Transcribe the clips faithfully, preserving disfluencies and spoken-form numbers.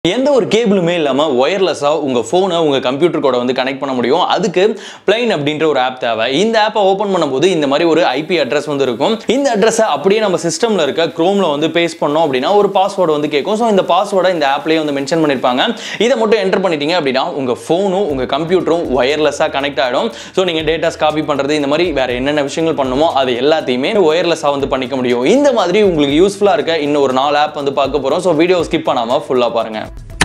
எந்த ஒரு கேபிளுமே இல்லாம வயர்லெஸ்ஸா உங்க போனை உங்க கம்ப்யூட்டர் கூட வந்து கனெக்ட் பண்ண முடியும். அதுக்கு பிளைன் அப்படின்ற ஒரு ஆப் தேவை. இந்த ஆப்பை ஓபன் பண்ணும்போது இந்த மாதிரி ஒரு ஐபி அட்ரஸ் வந்து இருக்கும். இந்த அட்ரஸை அப்படியே நம்ம சிஸ்டம்ல இருக்க குரோம்ல வந்து பேஸ்ட் பண்ணோம் அப்படின்னா ஒரு பாஸ்வேர்டு வந்து கேட்கும். ஸோ இந்த பாஸ்வேர்டை இந்த ஆப்லயே வந்து மென்ஷன் பண்ணிருப்பாங்க. இதை மட்டும் என்டர் பண்ணிட்டீங்க அப்படின்னா உங்க போனும் உங்க கம்ப்யூட்டரும் வயர்லெஸ்ஸா கனெக்ட் ஆகிடும். ஸோ நீங்க டேட்டாஸ் காப்பி பண்றது இந்த மாதிரி வேற என்னென்ன விஷயங்கள் பண்ணுமோ அது எல்லாத்தையுமே வயர்லெஸ்ஸா வந்து பண்ணிக்க முடியும். இந்த மாதிரி உங்களுக்கு யூஸ்ஃபுல்லா இருக்க இன்னும் ஒரு நாலு ஆப் வந்து பார்க்க போறோம். ஸோ வீடியோ ஸ்கிப் பண்ணாம ஃபுல்லா பாருங்க.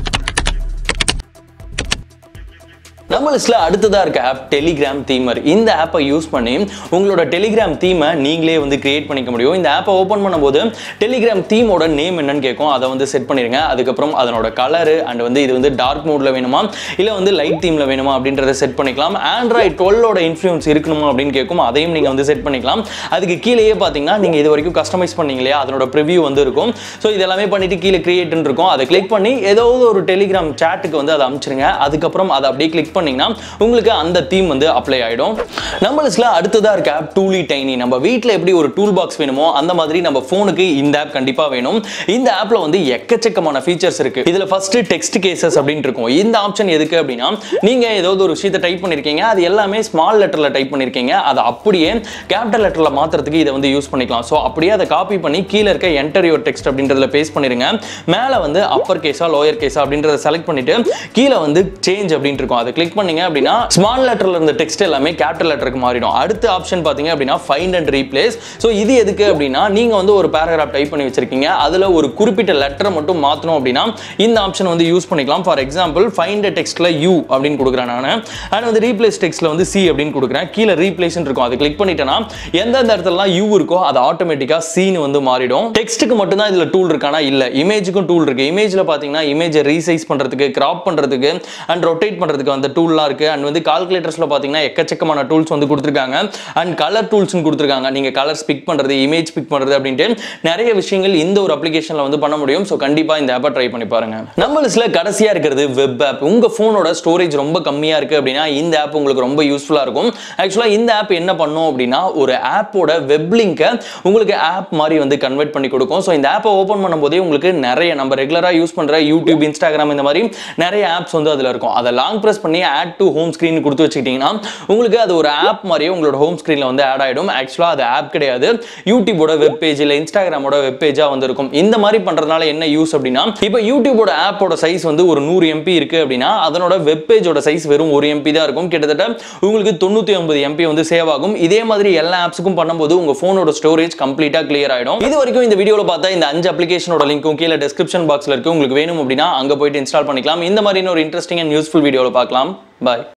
நம்ம லிஸ்ட்ல அடுத்ததா இருக்க ஆப் டெலிகிராம் தீமர். இந்த ஆப்பை யூஸ் பண்ணி உங்களோட டெலிகிராம் தீமை நீங்களே வந்து கிரியேட் பண்ணிக்க முடியும். இந்த ஆப்பை ஓபன் பண்ணும்போது டெலிகிராம் தீமோட நேம் என்னன்னு கேட்கும். அதை வந்து செட் பண்ணிருங்க. அதுக்கப்புறம் அதனோட கலரு அண்ட் வந்து இது வந்து டார்க் மோட்ல வேணுமா இல்ல வந்து லைட் தீம்ல வேணுமா அப்படின்றத செட் பண்ணிக்கலாம். ஆண்ட்ராய்ட் டுவெல்லோட இன்ஃப்ளூயன்ஸ் இருக்கணுமா அப்படின்னு கேட்கும். அதையும் நீங்க வந்து செட் பண்ணிக்கலாம். அதுக்கு கீழேயே பாத்தீங்கன்னா நீங்க இது வரைக்கும் கஸ்டமைஸ் பண்ணீங்க இல்லையா, அதனோட ப்ரிவியூ வந்து இருக்கும். ஸோ இதெல்லாமே பண்ணிட்டு கீழே கிரியேட்னு இருக்கும். அதை கிளிக் பண்ணி ஏதோ ஒரு டெலிகிராம் சாட்டுக்கு வந்து அதை அனுப்பிச்சிருங்க. அதுக்கப்புறம் அதை அப்படியே கிளிக் பண்ணீங்கன்னா உங்களுக்கு அந்த தீம் வந்து அப்ளை ஆயிடும். நம்ம லிஸ்ட்ல அடுத்ததா இருக்க ஆப் டூலி டைனி. நம்ம வீட்ல எப்படி ஒரு டூல் பாக்ஸ் வேணுமோ அந்த மாதிரி நம்ம போனுக்கு இந்த ஆப் கண்டிப்பா வேணும். இந்த ஆப்ல வந்து எக்கச்சக்கமான ஃபீச்சர்ஸ் இருக்கு. இதுல ஃபர்ஸ்ட் டெக்ஸ்ட் கேசஸ் அப்படின்னு இருக்கும். இந்த ஆப்ஷன் எதுக்கு அப்படின்னா நீங்க ஏதாவது ஒரு விஷயத்தை டைப் பண்ணிருக்கீங்க, அது எல்லாமே ஸ்மால் லெட்டர்ல டைப் பண்ணிருக்கீங்க, அதை அப்படியே கேபிட்டல் லெட்டர்ல மாத்துறதுக்கு இதை வந்து யூஸ் பண்ணிக்கலாம். ஸோ அப்படியே அதை காப்பி பண்ணி கீழே இருக்க என்டர் யுவர் டெக்ஸ்ட் அப்படின்றதுல பேஸ்ட் பண்ணிருங்க. மேல வந்து அப்பர் கேஸா லோயர் கேஸா அப்படின்றத செலக்ட் பண்ணிட்டு கீழே வந்து சேஞ்ச் அப்படின்னு இருக்கும். அதை கிளிக் பண்ணீங்க அப்படின்னா ஸ்மால் லெட்டர்ல இருந்த டெக்ஸ்ட் எல்லாமே கேபிட்டல் லெட்டருக்கு மாறிடும். அடுத்த ஆப்ஷன் பாத்தீங்க அப்படின்னா ஃபைண்ட் அண்ட் ரீப்ளேஸ். சோ இது எதுக்கு அப்படின்னா நீங்க வந்து ஒரு பேராகிராஃப் டைப் பண்ணி வச்சிருக்கீங்க, அதுல ஒரு குறிப்பிட்ட லெட்டரை மட்டும் மாத்தணும் அப்படின்னா இந்த ஆப்ஷன் வந்து யூஸ் பண்ணிக்கலாம். ஃபார் எக்ஸாம்பிள் ஃபைண்ட் டெக்ஸ்ட்ல யூ அப்படின்னு கொடுக்குறேன் நான், அண்ட் வந்து ரீப்ளேஸ் டெக்ஸ்ட்ல வந்து சி அப்படின்னு கொடுக்குறேன். கீழே ரீப்ளேஸ் இருக்கும். அதை கிளிக் பண்ணிட்டேன்னா எந்தெந்த இடத்துலலாம் யூ இருக்கோ அது ஆட்டோமேட்டிக்கா சீன் வந்து மாறிடும். டெக்ஸ்ட்டுக்கு மட்டும் தான் இதுல டூல் இருக்கானா இல்ல, இமேஜுக்கும் டூல் இருக்கு. இமேஜ்ல பாத்தீங்கன்னா இமேஜை ரீசைஸ் பண்றதுக்கு, கிராப் பண்றதுக்கு அண்ட் ரொட்டேட் பண்றதுக்கு அந்த டூல்லாம் இருக்கு. அண்ட் வந்து கால்குலேட்டர்ஸ்ல பாத்தீங்கன்னா எக்கச்சக்கமான டூல்ஸ் வந்து கொடுத்திருக்காங்க. அண்ட் கலர் டூல்ஸ் கொடுத்திருக்காங்க. நீங்க கலர்ஸ் பிக் பண்றது, இமேஜ் பிக் பண்றது அப்படின்ட்டு நிறைய விஷயங்கள் இந்த ஒரு அப்ளிகேஷன்ல வந்து பண்ண முடியும். சோ கண்டிப்பா இந்த ஆப்பை ட்ரை பண்ணி பாருங்க. நம்ம லிஸ்ட்ல கடைசியா இருக்கிறது வெப் ஆப். உங்க போனோட ஸ்டோரேஜ் ரொம்ப கம்மியா இருக்கு அப்படின்னா இந்த ஆப் உங்களுக்கு ரொம்ப யூஸ்ஃபுல்லா இருக்கும். ஆக்சுவலா இந்த ஆப் என்ன பண்ணும் அப்படின்னா ஒரு ஆப்போட வெப் லிங்கை உங்களுக்கு ஆப் மாதிரி வந்து கன்வெர்ட் பண்ணி கொடுக்கும். சோ இந்த ஆப்பை ஓபன் பண்ணும்போதே உங்களுக்கு நிறைய நம்ம ரெகுலரா யூஸ் பண்ற யூடியூப், இன்ஸ்டாகிராம் இந்த மாதிரி நிறைய ஆப்ஸ் வந்து அதுல இருக்கும். அதை லாங் பிரஸ் பண்ணி ஆட் டு ஹோம் ஸ்கிரீன் கொடுத்து வச்சுக்கிட்டீங்கன்னா உங்களுக்கு அது ஒரு ஆப் மாதிரியே உங்களோட ஹோம் ஸ்கிரீன்ல வந்து ஆட் ஆயிடும். ஆக்சுவலா அது ஆப் கிடையாது, யூடியூபோட வெப் பேஜ் இல்ல இன்ஸ்டாகிராமோட வெப் பேஜா வந்து இருக்கும். இந்த மாதிரி பண்றதுனால என்ன யூஸ் அப்படின்னா இப்போ யூடியூபோட ஆப்போட சைஸ் வந்து ஒரு நூறு எம்பி இருக்கு அப்படின்னா அதனோட வெப் பேஜோட சைஸ் வெறும் ஒரு எம்பி தான் இருக்கும். கிட்டத்தட்ட உங்களுக்கு தொண்ணூத்தி ஒன்பது எம்பி வந்து சேவ் ஆகும். இதே மாதிரி எல்லா ஆப்ஸுக்கும் பண்ணும்போது உங்க போனோட ஸ்டோரேஜ் கம்ப்ளீட்டா கிளியர் ஆயிடும். இது வரைக்கும் இந்த வீடியோல பார்த்தா இந்த அஞ்சு அப்ளிகேஷனோட லிங்க்கும் கீழே டிஸ்கிரிப்ஷன் பாக்ஸ்ல இருக்கு. உங்களுக்கு வேணும் அப்படின்னா அங்க போயிட்டு இன்ஸ்டால் பண்ணிக்கலாம். இந்த மாதிரி ஒரு இன்ட்ரெஸ்டிங் அண்ட் யூஸ்ஃபுல் வீடியோல பார்க்கலாம். பாய்.